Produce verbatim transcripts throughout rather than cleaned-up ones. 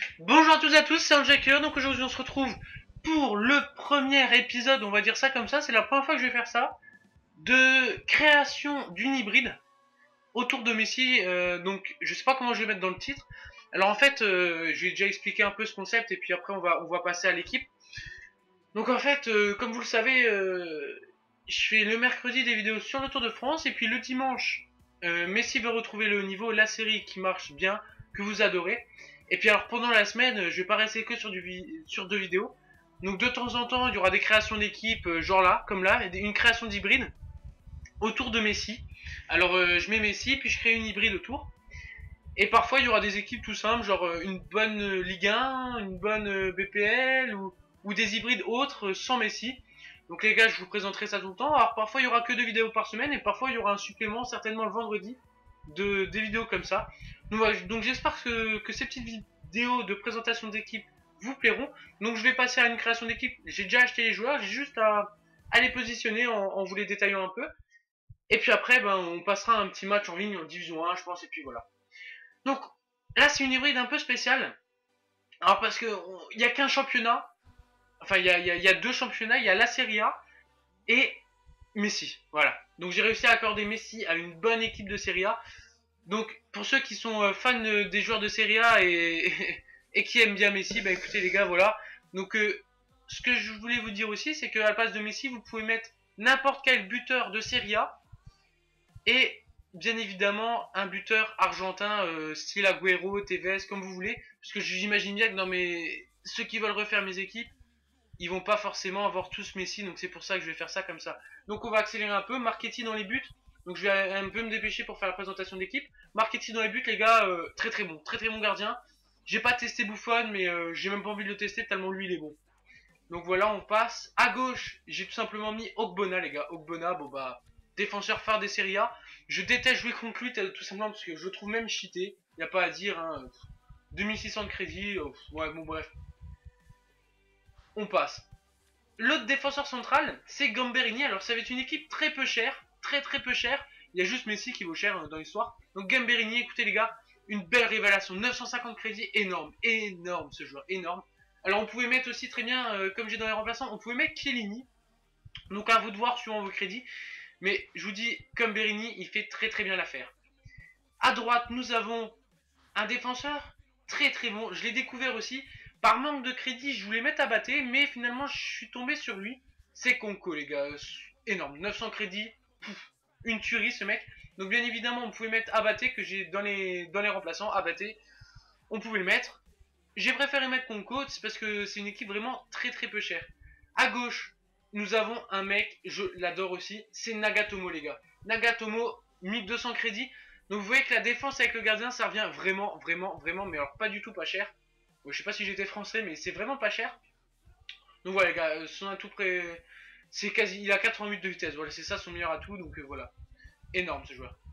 Bonjour à tous et à tous, c'est Anjaker. Donc aujourd'hui on se retrouve pour le premier épisode, on va dire ça comme ça, c'est la première fois que je vais faire ça, de création d'une hybride autour de Messi. Euh, donc je sais pas comment je vais mettre dans le titre. Alors en fait, euh, je vais déjà expliquer un peu ce concept et puis après on va, on va passer à l'équipe. Donc en fait, euh, comme vous le savez, euh, je fais le mercredi des vidéos sur le Tour de France et puis le dimanche, euh, Messi veut retrouver le haut niveau, la série qui marche bien, que vous adorez. Et puis alors pendant la semaine, je vais pas rester que sur, du sur deux vidéos. Donc de temps en temps, il y aura des créations d'équipe, euh, genre là, comme là, une création d'hybride autour de Messi. Alors euh, je mets Messi, puis je crée une hybride autour. Et parfois il y aura des équipes tout simples, genre euh, une bonne euh, Ligue un, une bonne euh, B P L ou, ou des hybrides autres euh, sans Messi. Donc les gars, je vous présenterai ça tout le temps. Alors parfois il y aura que deux vidéos par semaine et parfois il y aura un supplément certainement le vendredi de des vidéos comme ça. Donc, voilà, donc j'espère que, que ces petites vidéos de présentation d'équipe vous plairont. Donc je vais passer à une création d'équipe. J'ai déjà acheté les joueurs, j'ai juste à, à les positionner en, en vous les détaillant un peu. Et puis après, ben, on passera un petit match en ligne en Division un, je pense, et puis voilà. Donc là, c'est une hybride un peu spéciale. Alors parce que il y a qu'un championnat, enfin il y a, y, a, y a deux championnats, il y a la Serie A et Messi. Voilà. Donc j'ai réussi à accorder Messi à une bonne équipe de Serie A. Donc pour ceux qui sont fans des joueurs de Serie A et, et qui aiment bien Messi, bah écoutez les gars, voilà. Donc euh, ce que je voulais vous dire aussi, c'est qu'à la place de Messi, vous pouvez mettre n'importe quel buteur de Serie A et bien évidemment un buteur argentin euh, style Agüero, Tevez, comme vous voulez, parce que j'imagine bien que dans mes ceux qui veulent refaire mes équipes, ils vont pas forcément avoir tous Messi, donc c'est pour ça que je vais faire ça comme ça. Donc on va accélérer un peu, Marchetti dans les buts, donc je vais un peu me dépêcher pour faire la présentation d'équipe. Marchetti dans les buts les gars, euh, très très bon, très très bon gardien. J'ai pas testé Buffon, mais euh, j'ai même pas envie de le tester tellement lui il est bon. Donc voilà, on passe. À gauche, j'ai tout simplement mis Ogbonna, les gars. Ogbonna, bon bah, défenseur phare des Serie A. Je déteste jouer contre lui, tout simplement parce que je le trouve même cheaté. Y a pas à dire, hein. deux mille six cents de crédit, euh, ouais, bon bref. On passe. L'autre défenseur central, c'est Gamberini. Alors ça va être une équipe très peu chère, très très peu chère. Il y a juste Messi qui vaut cher dans l'histoire. Donc Gamberini, écoutez les gars, une belle révélation. neuf cent cinquante crédits, énorme, énorme ce joueur, énorme. Alors on pouvait mettre aussi très bien, euh, comme j'ai dans les remplaçants, on pouvait mettre Chiellini. Donc à vous de voir suivant vos crédits. Mais je vous dis, comme Berini, il fait très très bien l'affaire. À droite, nous avons un défenseur très très bon. Je l'ai découvert aussi. Par manque de crédit, je voulais mettre Abaté, mais finalement je suis tombé sur lui. C'est Conco les gars, énorme. neuf cents crédits, pouf, une tuerie ce mec. Donc bien évidemment, on pouvait mettre Abaté que j'ai dans les, dans les remplaçants. Abaté, on pouvait le mettre. J'ai préféré mettre Conco, c'est parce que c'est une équipe vraiment très très peu chère. À gauche, nous avons un mec, je l'adore aussi, c'est Nagatomo les gars. Nagatomo, mille deux cents crédits. Donc vous voyez que la défense avec le gardien, ça revient vraiment, vraiment, vraiment, mais alors pas du tout pas cher. Je sais pas si j'étais français, mais c'est vraiment pas cher. Donc voilà les gars, son atout près, c'est quasi, il a quatre-vingt-huit de vitesse. Voilà, c'est ça son meilleur atout, donc euh, voilà, énorme ce joueur.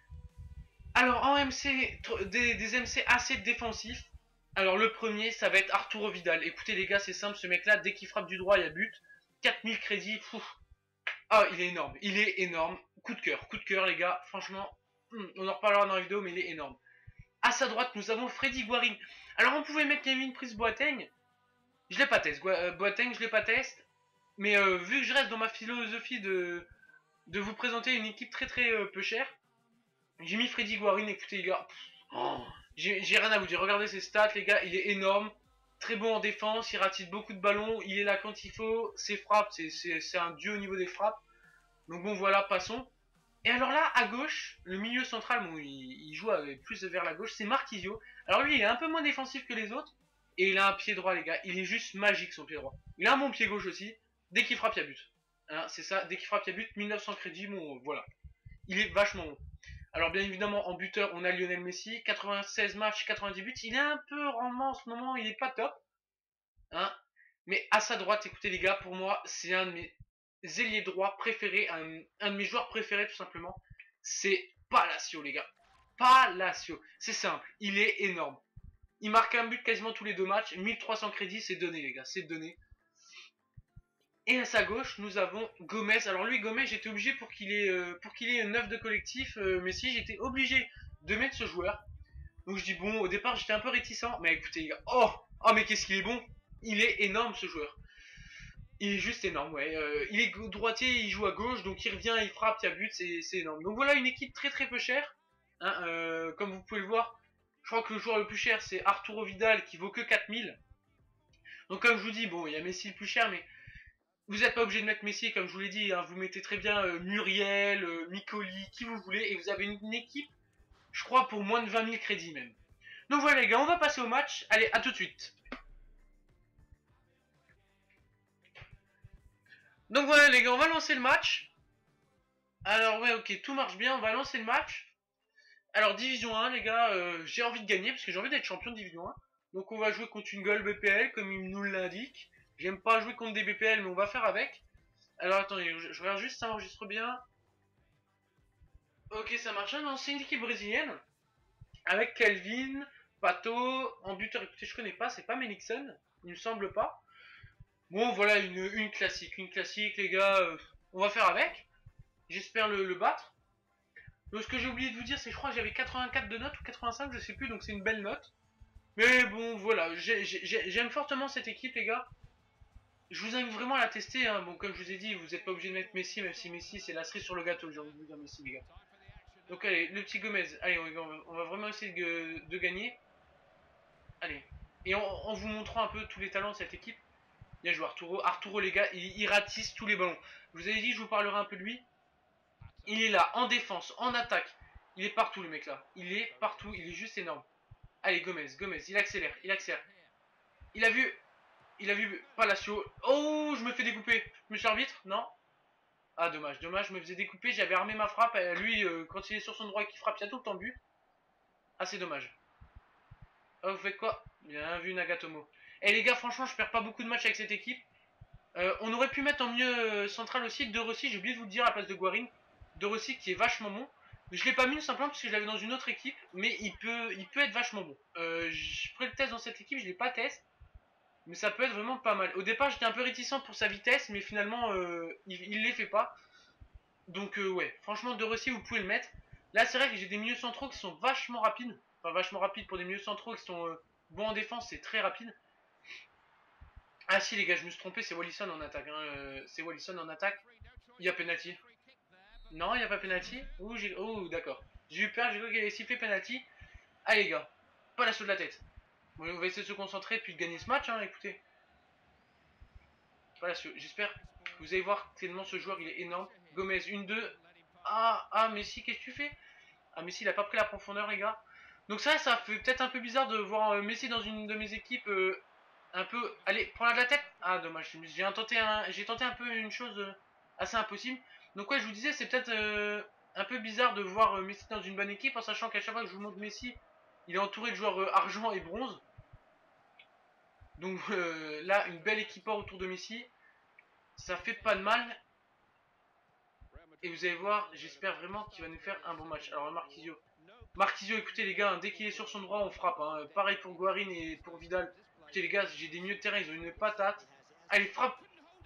Alors en M C, des, des M C assez défensifs. Alors le premier, ça va être Arturo Vidal. Écoutez les gars, c'est simple, ce mec-là, dès qu'il frappe du droit, il y a but. quatre mille crédits, pouf. Ah, il est énorme, il est énorme. Coup de cœur, coup de cœur les gars, franchement, on en reparlera dans la vidéo, mais il est énorme. À sa droite, nous avons Freddy Guarin. Alors on pouvait mettre Kevin Prince Boateng. Je l'ai pas test, Boateng, je l'ai pas test. Mais euh, vu que je reste dans ma philosophie de, de vous présenter une équipe très très euh, peu chère, j'ai mis Freddy Guarin, écoutez les gars. Oh, j'ai rien à vous dire, regardez ses stats les gars, il est énorme. Très bon en défense, il ratisse beaucoup de ballons, il est là quand il faut, ses frappes, c'est un dieu au niveau des frappes. Donc bon voilà, passons. Et alors là, à gauche, le milieu central, bon, il, il joue plus vers la gauche, c'est Marquisio. Alors lui, il est un peu moins défensif que les autres, et il a un pied droit les gars, il est juste magique son pied droit. Il a un bon pied gauche aussi, dès qu'il frappe, il y a but. Hein, c'est ça, dès qu'il frappe, il y a but, mille neuf cents crédits, bon voilà. Il est vachement bon. Alors bien évidemment en buteur on a Lionel Messi, quatre-vingt-seize matchs, quatre-vingt-dix buts, il est un peu rendement en ce moment, il est pas top, hein. Mais à sa droite, écoutez les gars, pour moi c'est un de mes ailiers droits préférés, un, un de mes joueurs préférés tout simplement, c'est Palacio les gars. Palacio, c'est simple, il est énorme. Il marque un but quasiment tous les deux matchs, mille trois cents crédits, c'est donné les gars, c'est donné. Et à sa gauche, nous avons Gomez. Alors lui, Gomez, j'étais obligé pour qu'il ait, euh, pour qu'il ait neuf de collectif, euh, mais si j'étais obligé de mettre ce joueur. Donc je dis bon, au départ j'étais un peu réticent, mais écoutez les gars, oh, oh mais qu'est-ce qu'il est bon. Il est énorme ce joueur. Il est juste énorme, ouais. Euh, il est droitier, il joue à gauche, donc il revient, il frappe, il y a but, c'est énorme. Donc voilà une équipe très très peu chère. Hein, euh, comme vous pouvez le voir, je crois que le joueur le plus cher c'est Arturo Vidal qui vaut que quatre mille. Donc comme je vous dis, bon, il y a Messi le plus cher, mais vous n'êtes pas obligé de mettre Messi, comme je vous l'ai dit, hein, vous mettez très bien euh, Muriel, euh, Micoli, qui vous voulez, et vous avez une, une équipe, je crois, pour moins de vingt mille crédits même. Donc voilà les gars, on va passer au match. Allez, à tout de suite. Donc voilà les gars, on va lancer le match. Alors ouais, ok, tout marche bien, on va lancer le match. Alors Division un les gars, euh, j'ai envie de gagner parce que j'ai envie d'être champion de Division un. Donc on va jouer contre une gueule B P L comme il nous l'indique. J'aime pas jouer contre des B P L mais on va faire avec. Alors attendez, je, je regarde juste ça enregistre bien. Ok, ça marche. Non, c'est une équipe brésilienne. Avec Kelvin, Pato, en buteur, écoutez, je connais pas, c'est pas Menixon, il me semble pas. Bon, voilà, une, une classique, une classique, les gars, euh, on va faire avec. J'espère le, le battre. Donc, ce que j'ai oublié de vous dire, c'est que je crois que j'avais quatre-vingt-quatre de notes ou quatre-vingt-cinq, je sais plus, donc c'est une belle note. Mais bon, voilà, j'aime fortement cette équipe, les gars. Je vous invite vraiment à la tester, hein. Bon, comme je vous ai dit, vous n'êtes pas obligé de mettre Messi, même si Messi, c'est la cerise sur le gâteau, j'ai envie de vous dire Messi, les gars. Donc, allez, le petit Gomez, allez, on va, on va vraiment essayer de, de gagner. Allez. Et en, en vous montrant un peu tous les talents de cette équipe. Bien joué Arturo. Arturo les gars, il, il ratisse tous les ballons. Je vous avais dit, je vous parlerai un peu de lui. Il est là, en défense, en attaque. Il est partout le mec là. Il est partout, il est juste énorme. Allez, Gomez, Gomez, il accélère, il accélère. Il a vu, il a vu Palacio. Oh, je me fais découper. Monsieur l'arbitre, non? Ah, dommage, dommage, je me faisais découper. J'avais armé ma frappe. Lui, euh, quand il est sur son droit et qu'il frappe, il y a tout le temps but. Ah, c'est dommage. Ah, vous faites quoi? Bien vu, Nagatomo. Et les gars, franchement, je perds pas beaucoup de matchs avec cette équipe. Euh, on aurait pu mettre en milieu central aussi De Rossi, j'ai oublié de vous le dire à la place de Guarin. De Rossi qui est vachement bon. Mais je l'ai pas mis simplement parce que je l'avais dans une autre équipe. Mais il peut, il peut être vachement bon. Euh, je ferai le test dans cette équipe, je l'ai pas test. Mais ça peut être vraiment pas mal. Au départ, j'étais un peu réticent pour sa vitesse, mais finalement, euh, il, il les fait pas. Donc euh, ouais, franchement, De Rossi, vous pouvez le mettre. Là, c'est vrai que j'ai des milieux centraux qui sont vachement rapides. Enfin, vachement rapides pour des milieux centraux qui sont euh, bons en défense, c'est très rapide. Ah si les gars, je me suis trompé, c'est Wallison en attaque. Hein. Euh, c'est Wallison en attaque. Il y a penalty. Non, il n'y a pas penalty. Ouh, oh, d'accord. J'ai eu peur, j'ai cru qu'il allait siffler penalty. Allez les gars, pas la saut de la tête. Bon, on va essayer de se concentrer puis de gagner ce match, hein, écoutez. Voilà, j'espère que vous allez voir tellement ce joueur, il est énorme. Gomez, une deux. Ah, ah, Messi, qu'est-ce que tu fais? Ah, Messi, il a pas pris la profondeur, les gars. Donc ça, ça fait peut-être un peu bizarre de voir euh, Messi dans une de mes équipes... Euh, un peu... Allez, prends-la de la tête. Ah, dommage. J'ai tenté, un... tenté un peu une chose euh, assez impossible. Donc ouais, je vous disais, c'est peut-être euh, un peu bizarre de voir euh, Messi dans une bonne équipe, en sachant qu'à chaque fois que je vous montre Messi, il est entouré de joueurs euh, argent et bronze. Donc euh, là, une belle équipe autour de Messi. Ça fait pas de mal. Et vous allez voir, j'espère vraiment qu'il va nous faire un bon match. Alors Marquisio. Marquisio, écoutez les gars, hein, dès qu'il est sur son droit, on frappe. Hein. Pareil pour Guarin et pour Vidal. Écoutez les gars, j'ai des milieux de terrain, ils ont une patate. Allez, frappe.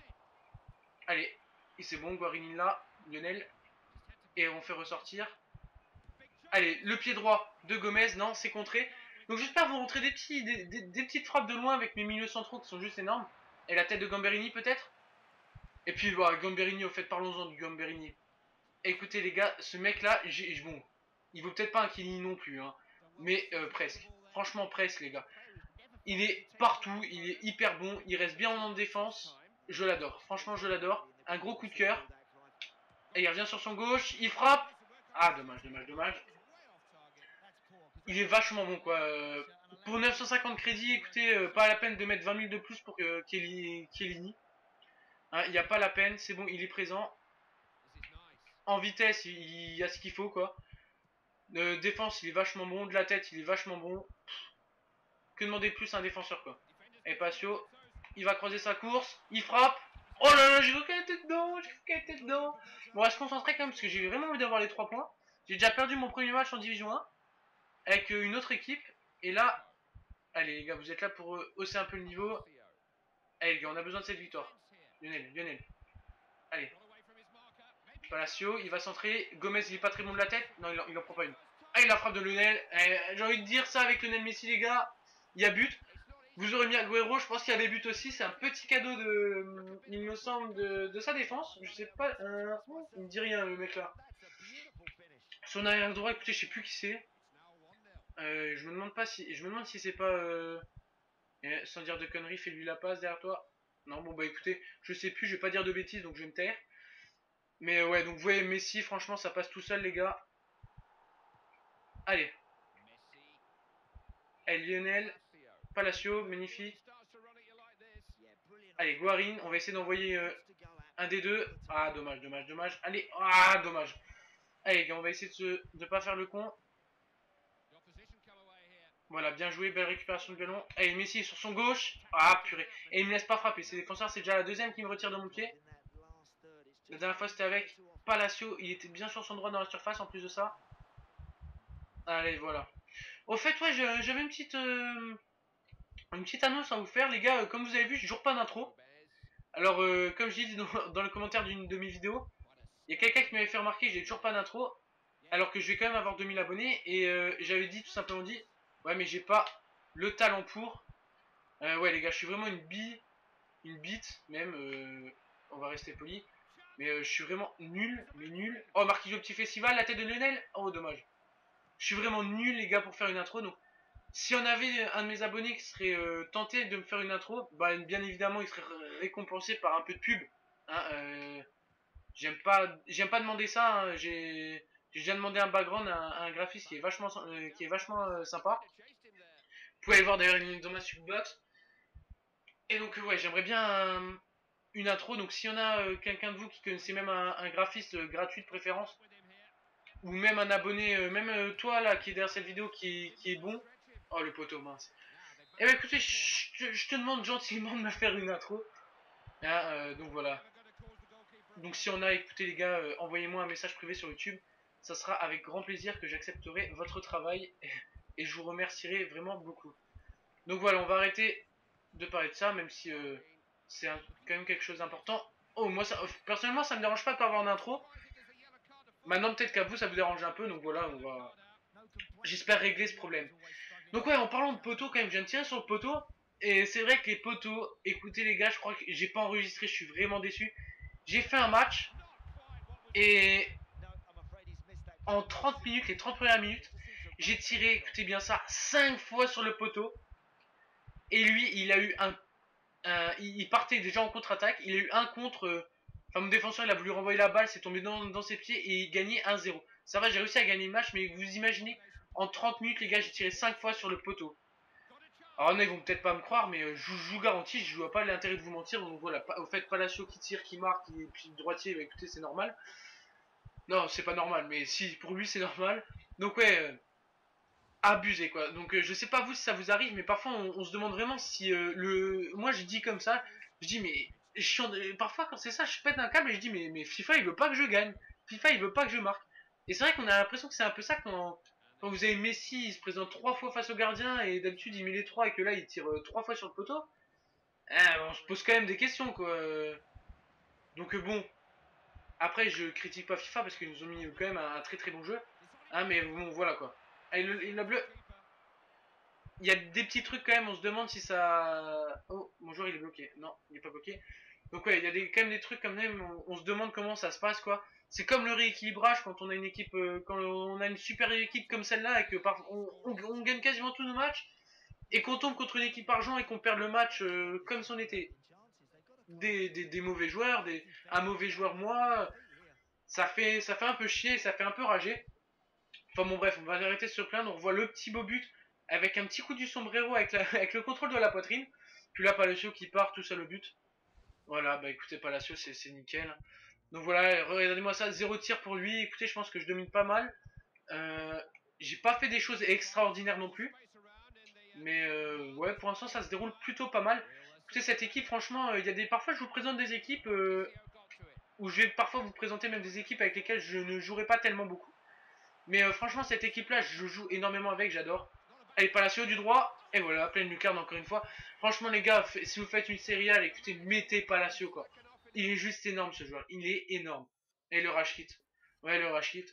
Allez, et c'est bon, Guarin là, Lionel. Et on fait ressortir. Allez, le pied droit de Gomez, non, c'est contré. Donc j'espère vous rentrer des, petits, des, des, des petites frappes de loin avec mes milieux centraux qui sont juste énormes. Et la tête de Gamberini peut-être. Et puis voilà, Gamberini, au fait, parlons-en du Gamberini. Écoutez les gars, ce mec là, bon, il vaut peut-être pas un Chiellini non plus, hein, mais euh, presque. Franchement presque les gars. Il est partout, il est hyper bon, il reste bien en défense. Je l'adore, franchement je l'adore. Un gros coup de cœur. Et il revient sur son gauche, il frappe. Ah dommage, dommage, dommage. Il est vachement bon quoi. Pour neuf cent cinquante crédits, écoutez, euh, pas la peine de mettre vingt mille de plus pour euh, Chiellini. Hein, il n'y a pas la peine, c'est bon, il est présent. En vitesse, il, il y a ce qu'il faut, quoi. Euh, défense, il est vachement bon. De la tête, il est vachement bon. Que demander de plus à un défenseur, quoi. Et Patio, il va croiser sa course. Il frappe. Oh là là, j'ai cru qu'elle était dedans. J'ai cru qu'elle était dedans. Bon, on va se concentrer quand même, parce que j'ai vraiment envie d'avoir les trois points. J'ai déjà perdu mon premier match en Division un. Avec euh, une autre équipe. Et là, allez les gars, vous êtes là pour euh, hausser un peu le niveau. Allez les gars, on a besoin de cette victoire. Lionel, Lionel. Allez. Palacio, il va centrer. Gomez, il est pas très bon de la tête. Non, il en, il en prend pas une. Ah, et la frappe de Lionel. Eh, j'ai envie de dire ça avec Lionel Messi, les gars. Il y a but. Vous aurez mis Agüero, je pense qu'il y avait but aussi. C'est un petit cadeau de, il me semble, de, de sa défense. Je sais pas. Euh, il me dit rien, le mec là. Son arrière droit, écoutez, je sais plus qui c'est. Euh, je me demande pas si, je me demande si c'est pas, euh, eh, sans dire de conneries, fais-lui la passe derrière toi. Non, bon bah écoutez, je sais plus, je vais pas dire de bêtises, donc je vais me taire. Mais ouais, donc vous voyez, Messi, franchement, ça passe tout seul, les gars. Allez. Eh, Lionel, Palacio, magnifique. Allez, Guarin, on va essayer d'envoyer euh, un des deux. Ah, dommage, dommage, dommage. Allez, ah, dommage. Allez, les gars, on va essayer de se, de pas faire le con. Voilà, bien joué, belle récupération de ballon. Allez, Messi est sur son gauche. Ah, purée. Et il me laisse pas frapper. Ces défenseurs, c'est déjà la deuxième qui me retire de mon pied. La dernière fois, c'était avec Palacio. Il était bien sur son droit dans la surface, en plus de ça. Allez, voilà. Au fait, ouais, j'avais une petite... Euh, une petite annonce à vous faire, les gars. Comme vous avez vu, j'ai toujours pas d'intro. Alors, euh, comme je dis dans, dans le commentaire d'une de mes vidéos, il y a quelqu'un qui m'avait fait remarquer que j'ai toujours pas d'intro. Alors que je vais quand même avoir deux mille abonnés. Et euh, j'avais dit, tout simplement dit, ouais, mais j'ai pas le talent pour. Euh, ouais, les gars, je suis vraiment une bille. Une bite, même. Euh, on va rester poli. Mais euh, je suis vraiment nul, mais nul. Oh, Marquillo, petit festival, la tête de Lionel. Oh, dommage. Je suis vraiment nul, les gars, pour faire une intro. Donc, si on avait un de mes abonnés qui serait euh, tenté de me faire une intro, bah, bien évidemment, il serait récompensé par un peu de pub. Hein, euh, j'aime pas, j'aime pas demander ça. Hein, j'ai, j'ai déjà demandé un background à un, à un graphiste qui est vachement, euh, qui est vachement euh, sympa. Vous pouvez aller voir d'ailleurs une dans ma subbox. Et donc, ouais, j'aimerais bien euh, une intro. Donc, s'il y en a euh, quelqu'un de vous qui connaissait même un, un graphiste euh, gratuit de préférence, ou même un abonné, euh, même euh, toi là qui est derrière cette vidéo qui, qui est bon. Oh, le poteau mince. Eh ben écoutez, je, je te demande gentiment de me faire une intro. Hein, euh, donc voilà. Donc si on a écouté les gars, euh, envoyez-moi un message privé sur YouTube. Ça sera avec grand plaisir que j'accepterai votre travail et, et je vous remercierai vraiment beaucoup. Donc voilà, on va arrêter de parler de ça, même si euh, c'est quand même quelque chose d'important. Oh, moi, ça, personnellement, ça me dérange pas de pas avoir d'intro. Maintenant, peut-être qu'à vous, ça vous dérange un peu, donc voilà, on va... J'espère régler ce problème. Donc ouais, en parlant de poteau, quand même, je viens de tirer sur le poteau. Et c'est vrai que les poteaux, écoutez les gars, je crois que j'ai pas enregistré, je suis vraiment déçu. J'ai fait un match, et en trente minutes, les trente premières minutes, j'ai tiré, écoutez bien ça, cinq fois sur le poteau. Et lui, il a eu un... un il partait déjà en contre-attaque, il a eu un contre... Euh, enfin, mon défenseur, il a voulu renvoyer la balle, c'est tombé dans, dans ses pieds, et il gagnait un zéro. Ça va, j'ai réussi à gagner le match, mais vous imaginez, en trente minutes, les gars, j'ai tiré cinq fois sur le poteau. Alors non, ils vont peut-être pas me croire, mais euh, je vous garantis, je vois pas l'intérêt de vous mentir. Donc voilà, au fait, Palacio qui tire, qui marque, et puis droitier, bah écoutez, c'est normal. Non, c'est pas normal, mais si, pour lui, c'est normal. Donc ouais, euh, abusé quoi. Donc euh, je sais pas vous si ça vous arrive, mais parfois on, on se demande vraiment si euh, le... Moi je dis comme ça, je dis mais... chiant de- Parfois quand c'est ça, je pète un câble et je dis mais, mais FIFA il veut pas que je gagne. FIFA il veut pas que je marque. Et c'est vrai qu'on a l'impression que c'est un peu ça quand... Quand vous avez Messi, il se présente trois fois face au gardien et d'habitude il met les trois et que là il tire euh, trois fois sur le poteau. Ah, on se pose quand même des questions quoi. Donc euh, bon, après je critique pas FIFA parce qu'ils nous ont mis quand même un, un très très bon jeu. Hein, mais bon voilà quoi. Allez, le, le bleu. Il y a des petits trucs quand même, on se demande si ça... Oh, mon joueur il est bloqué. Non, il est pas bloqué. Donc ouais, il y a des, quand même des trucs comme même, on, on se demande comment ça se passe quoi. C'est comme le rééquilibrage quand on a une équipe, euh, quand on a une super équipe comme celle-là et que par, on, on, on gagne quasiment tous nos matchs et qu'on tombe contre une équipe argent et qu'on perd le match euh, comme si on était des, des, des mauvais joueurs, des, un mauvais joueur moi, ça fait, ça fait un peu chier, ça fait un peu rager. Enfin bon bref, on va arrêter de se plaindre, on voit le petit beau but avec un petit coup du sombrero avec, la, avec le contrôle de la poitrine. Puis là Palacio qui part tout seul au but. Voilà, bah écoutez Palacio c'est nickel. Donc voilà, regardez-moi ça, zéro tir pour lui. Écoutez, je pense que je domine pas mal. Euh, J'ai pas fait des choses extraordinaires non plus. Mais euh, ouais, pour l'instant ça se déroule plutôt pas mal. Écoutez, cette équipe, franchement, il euh, y a des... Parfois je vous présente des équipes euh, où je vais parfois vous présenter même des équipes avec lesquelles je ne jouerai pas tellement beaucoup. Mais euh, franchement, cette équipe-là, je joue énormément avec, j'adore. Allez, Palacio du droit. Et voilà, pleine lucarne encore une fois. Franchement, les gars, si vous faites une série A, écoutez, mettez Palacio, quoi. Il est juste énorme, ce joueur. Il est énorme. Et le rush hit. Ouais, le rush hit.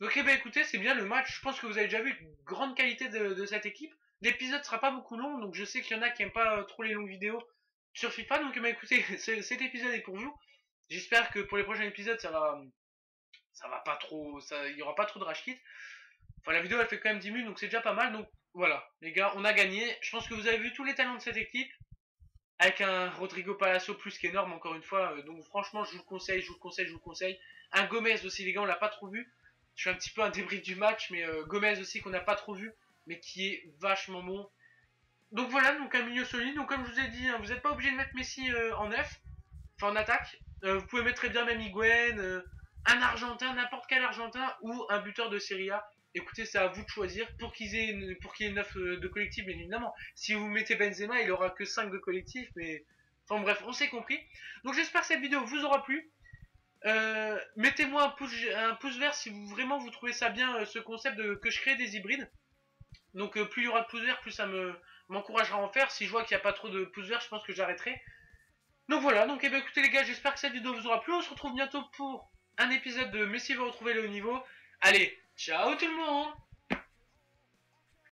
Donc eh ben écoutez, c'est bien le match. Je pense que vous avez déjà vu une grande qualité de, de cette équipe. L'épisode sera pas beaucoup long, donc je sais qu'il y en a qui aiment pas euh, trop les longues vidéos sur FIFA. Donc eh ben écoutez, cet épisode est pour vous. J'espère que pour les prochains épisodes, ça va, ça va pas trop, ça, il y aura pas trop de rage kit. Enfin, la vidéo elle fait quand même dix minutes, donc c'est déjà pas mal. Donc voilà, les gars, on a gagné. Je pense que vous avez vu tous les talents de cette équipe. Avec un Rodrigo Palacio plus qu'énorme, encore une fois. Euh, donc franchement, je vous le conseille, je vous le conseille, je vous le conseille. Un Gomez aussi, les gars, on l'a pas trop vu. Je suis un petit peu un débrief du match, mais euh, Gomez aussi qu'on n'a pas trop vu, mais qui est vachement bon. Donc voilà, donc un milieu solide. Donc comme je vous ai dit, hein, vous n'êtes pas obligé de mettre Messi euh, en neuf, enfin en attaque. Euh, vous pouvez mettre très bien même Higuain, euh, un Argentin, n'importe quel Argentin, ou un buteur de Serie A. Écoutez, c'est à vous de choisir pour qu'ils aient une, pour qu'il y ait neuf euh, de collectif, bien évidemment. Si vous mettez Benzema, il aura que cinq de collectif, mais enfin bref, on s'est compris. Donc j'espère que cette vidéo vous aura plu. Euh, Mettez-moi un pouce, un pouce vert si vous vraiment vous trouvez ça bien, euh, ce concept de que je crée des hybrides. Donc euh, plus il y aura de pouces verts, plus ça me m'encouragera à en faire. Si je vois qu'il n'y a pas trop de pouces verts, je pense que j'arrêterai. Donc voilà, donc eh bien, écoutez les gars, j'espère que cette vidéo vous aura plu. On se retrouve bientôt pour un épisode de Messi va retrouver le haut niveau. Allez, ciao tout le monde!